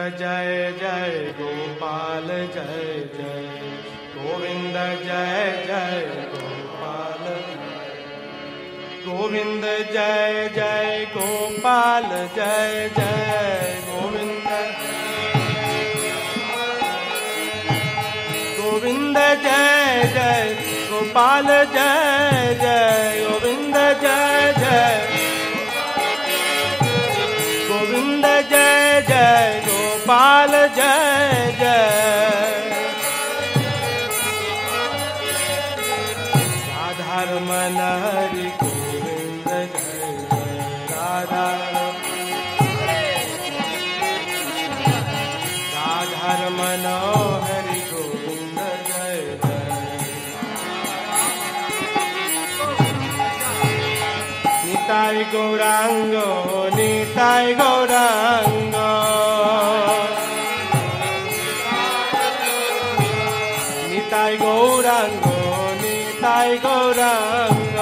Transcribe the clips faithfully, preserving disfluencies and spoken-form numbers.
जय जय गोपाल जय जय गोविंद जय जय गोपाल गोविंद जय जय गोपाल जय जय गोविंद गोविंद जय जय गोपाल जय जय गोविंद जय जय गोविंद जय जय गोपाल जय जय राधा रमन हरि गोविंद जय जय राधा राधा रमन हरि गोविंद जय जय निताय गौरांग निताय गौरांग निताय गौरांग निताय गौरांग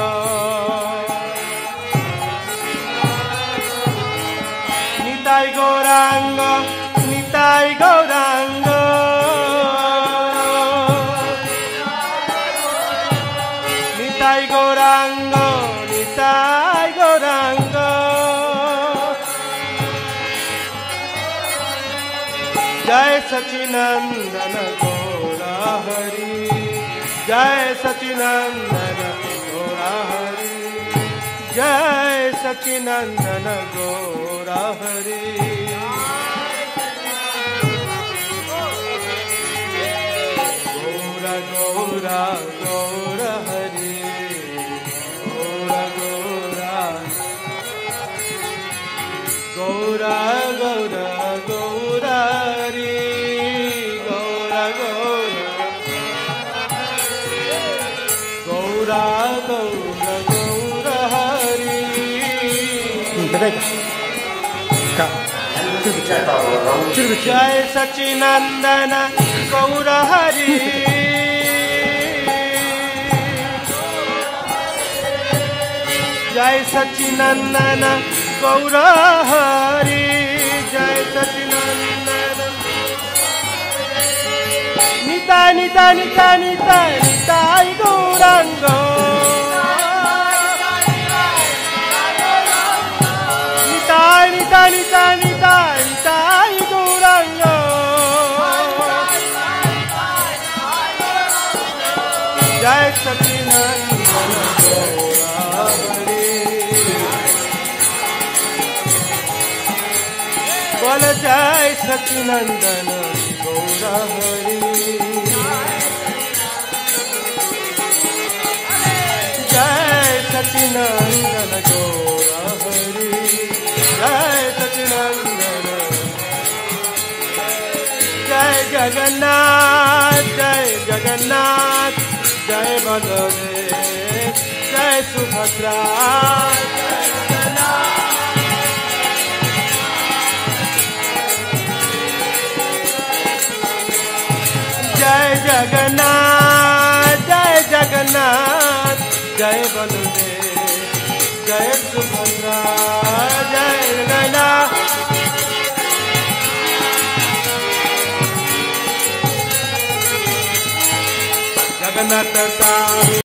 निताय गौरांग निताय गौरांग निताय गौरांग निताय गौरांग जय सचिनंदन गौरा हरि जय सचिनंदन गौरा हरि जय सचिनंदन गौरा हरि गौरा गौरा गौरा हरि गौरा गौरा गौरा गौरा हरि गौरा गौरा गौरा गौरा गौरा हरि जय सचिनंदन गौरा हरि जय सचिनंदन गौरा हरि जय सचिनंदन निताय निताय निताय निताय निताय गौरांग निताय निताय निताय निताय निताय गौरांग जय सचिनंदन गौरा हरि बोल जय सचिनंदन गौरा हरि जय सचिनंदन गौरा हरि जय सचिनंदन जय जगन्नाथ जय जगन्नाथ जय बलदेव जय सुभद्रा जय जगन्नाथ जय जगन्नाथ जय बलदेव जय सुभद्रा जय जगन्नाथ जगन्नाथ का